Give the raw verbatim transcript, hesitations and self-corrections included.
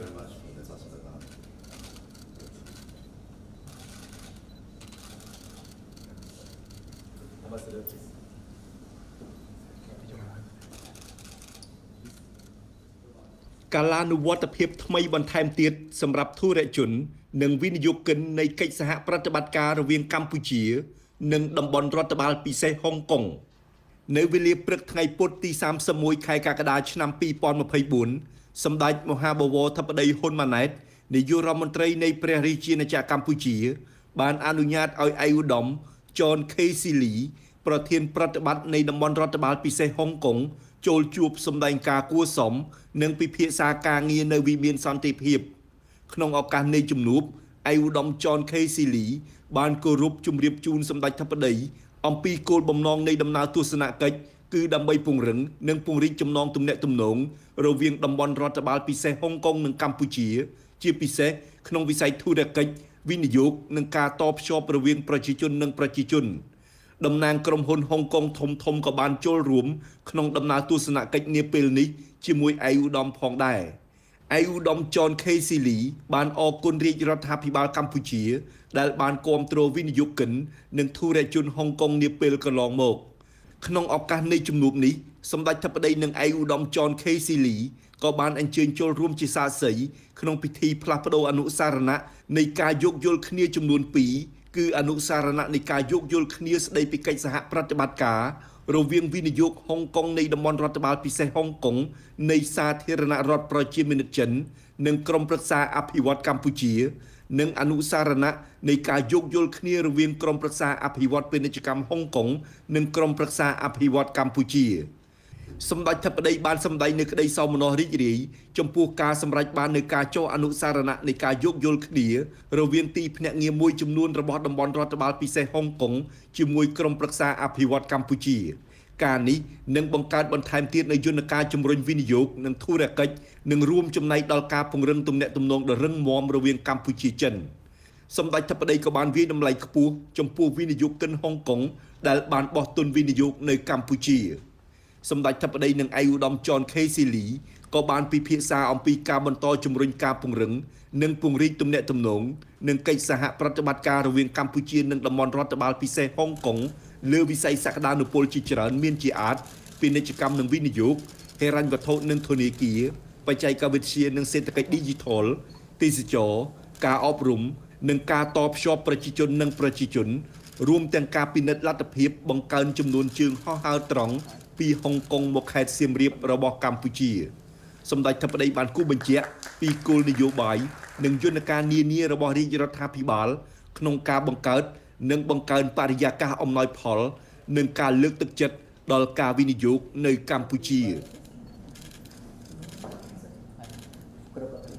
កាលានុវត្តភាពថ្មីបន្ថែមទៀតសម្រាប់ធុរជន និងវិនិយោគិននៃកិច្ចសហប្រតិបត្តិការរវាងកម្ពុជានិងតំបន់រដ្ឋបាលពិសេសហុងកុងនៅវេលាព្រឹកថ្ងៃពុធទីសាមសិបមួយខែកក្កដាឆ្នាំពីរពាន់ម្ភៃបួនសម្ដេចមហាបវរធិបតីហ៊ុនម៉ាណែតនាយករដ្ឋមន្ត្រីនៃព្រះរាជាណាចក្រកម្ពុជាបានអនុញ្ញាតឲ្យឯកឧត្តម John K. Sealy ប្រធានប្រតិបត្តិនៃតំបន់រដ្ឋបាលពិសេសហុងកុងចូលជួបសម្ដែងការគួរសមនិងពិភាក្សាការងារនៅវិមានសន្តិភាពក្នុងឱកាសនៃជំនួបឯកឧត្តម John K. Sealy បានគោរពជម្រាបជូនសម្ដេចធិបតីអំពីគោលបំណងនៃដំណើរទស្សនកិច្ចគឺដើម្បីពង្រឹងនិងពង្រីកចំណងទំនាក់ទំនងរវាងតំបន់រដ្ឋបាលពិសេសហុងកុងនិងកម្ពុជាជាពិសេសក្នុងវិស័យធុរកិច្ចវិនិយោគនិងការតភ្ជាប់រវាងប្រជាជននិងប្រជាជនតំណាងក្រុមហ៊ុនហុងកុងធំធំក៏បានចូលរួមក្នុងដំណើរទស្សនកិច្ចនាពេលនេះជាមួយឯកឧត្តមផងដែរឯកឧត្តម John K. Sealy បានអរគុណរាជរដ្ឋាភិបាលកម្ពុជាដែលបានគាំទ្រវិនិយោគិននិងធុរជនហុងកុងនាពេលកន្លងមកក្នុងឱកាសនៃជំនួបនេះសម្ដេចធិបតីនិងឯកឧត្តម John K. Sealy ក៏បានអញ្ជើញចូលរួមជាសាក្សីក្នុងពិធីផ្លាស់ប្តូរអនុសារណៈនៃការយោគយល់គ្នាចំនួនពីរគឺអនុសារណៈនៃការយោគយល់គ្នាស្ដីពីកិច្ចសហប្រតិបត្តិការរវាងវិនិយោគហុងកុងនៃតំបន់រដ្ឋបាលពិសេសហុងកុងនៃសាធារណរដ្ឋប្រជាមានិតចិននិងក្រុមប្រឹក្សាអភិវឌ្ឍកម្ពុជានិងអនុសារណៈនៃការយោគយល់គ្នារវាងក្រុមប្រឹក្សាអភិវឌ្ឍពាណិជ្ជកម្មហុងកុងនិងក្រុមប្រឹក្សាអភិវឌ្ឍកម្ពុជាសម្ដេចធិបតីបានសម្ដែងនូវក្តីសោមនស្សរីករាយចំពោះការសម្រេចបាននៃការចុះអនុសារណៈនៃការយោគយល់គ្នារវាងទីភ្នាក់ងារមួយចំនួនរបស់តំបន់រដ្ឋបាលពិសេសហុងកុងជាមួយក្រុមប្រឹក្សាអភិវឌ្ឍកម្ពុជាការនេះនឹងបង្កើតបន្ថែមទៀតនូវយន្តការជំរុញវិនិយោគនិងធុរកិច្ចនិងរួមចំណែកដល់ការពង្រឹងទំនាក់ទំនងដ៏រឹងមាំរវាងកម្ពុជាចិនសម្ដេចធិបតីក៏បានវាយតម្លៃខ្ពស់ចំពោះវិនិយោគិនហុងកុងដែលបានបោះទុនវិនិយោគនៅកម្ពុជាសម្ដេចធិបតីនិងឯកឧត្តម John K. Sealy ក៏បានពិភាក្សាអំពីការបន្តជំរុញការពង្រឹងនិងពង្រីកទំនាក់ទំនងនិងកិច្ចសហប្រតិបត្តិការរវាងកម្ពុជានិងតំបន់រដ្ឋបាលពិសេសហុងកុងលើវិស័យសក្តានុពលជាច្រើនមានជាអាចពាណិជ្ជកម្មនិងវិនិយោគហិរញ្ញវត្ថុនិងធនាគារបច្ចេកវិទ្យានិងសេដ្ឋកិច្ច Digital ទេសចរការអប់រំនិងការតភ្ជាប់ប្រជាជននិងប្រជាជនរួមទាំងការពិនិត្យលទ្ធភាពបង្កើនចំនួនជើងហោះហើរត្រង់ពីហុងកុងមកខេត្តសៀមរាបរបស់កម្ពុជាសម្ដេចធិបតីបានគូបញ្ជាក់ពីគោលនយោបាយនិងយន្តការនានារបស់រាជរដ្ឋាភិបាលក្នុងការបង្កើតនិងបង្កើនបរិយាកាសអំណោយផលនិងការលើកទឹកចិត្តដល់ការវិនិយោគនៅកម្ពុជា